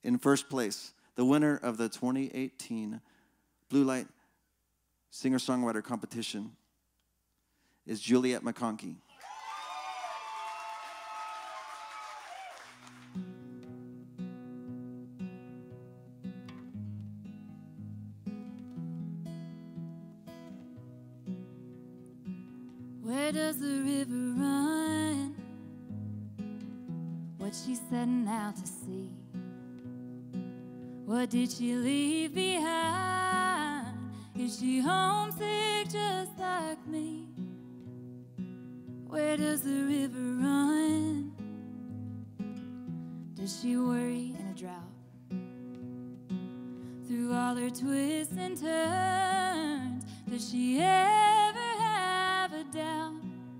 In first place, the winner of the 2018 Blue Light Singer-Songwriter Competition is Juliet McConkey. Where does the river run? What's she setting out to sea? What did she leave behind? Is she homesick just like me? Where does the river run? Does she worry in a drought? Through all her twists and turns, does she ever have a doubt?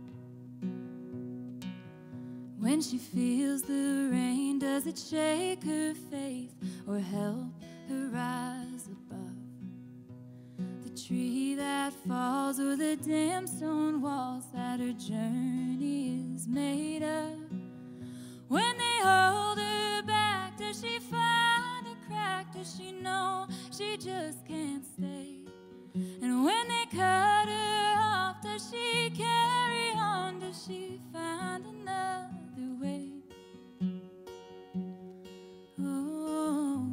When she feels the rain, does it shake her faith or help her rise above the tree that falls or the damp stone walls that her journey is made of? When they hold her back, does she find a crack? Does she know she just can't stay? And when they cut her off, does she carry on? Does she find another way? Oh,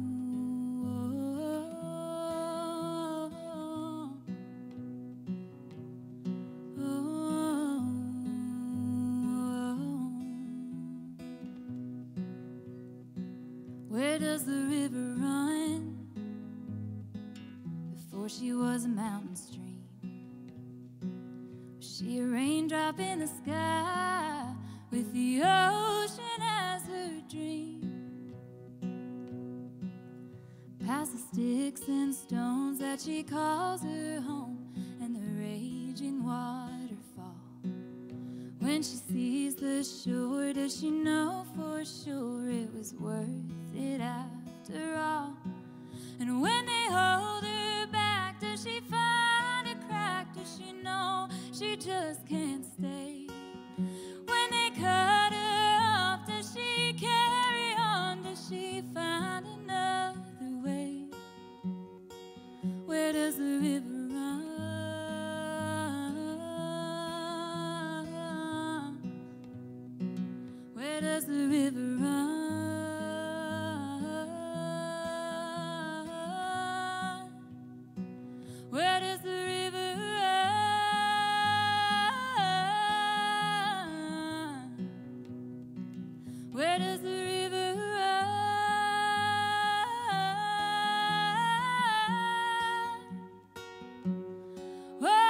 oh, oh, oh. Where does the river run? Before she was a mountain stream, was she a raindrop in the sky with the ocean as her dream? Past the sticks and stones that she calls her home and the raging waterfall. When she sees the shore, does she know for sure it was worth it after all? And when they hold her back, does she find a crack? Does she know she just can't stay? When they cut her off, does she carry on? Does she find another way? Where does the river run? Where does the river run? Where does the river run? Where does the river run? Whoa,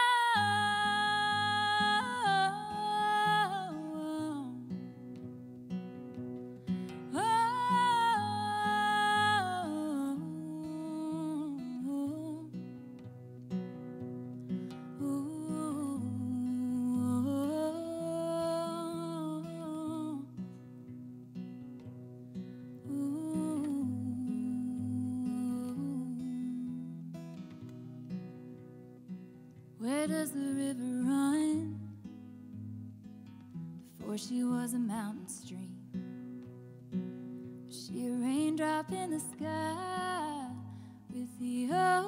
where does the river run? Before she was a mountain stream, was she a raindrop in the sky with the ocean